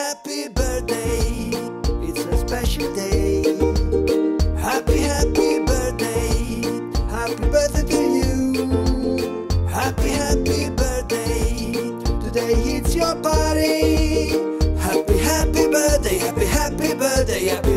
happy birthday. It's a special day. Happy, happy birthday. Happy birthday to you. Happy, happy birthday. Today it's your party. Happy, happy birthday. Happy, happy birthday. Happy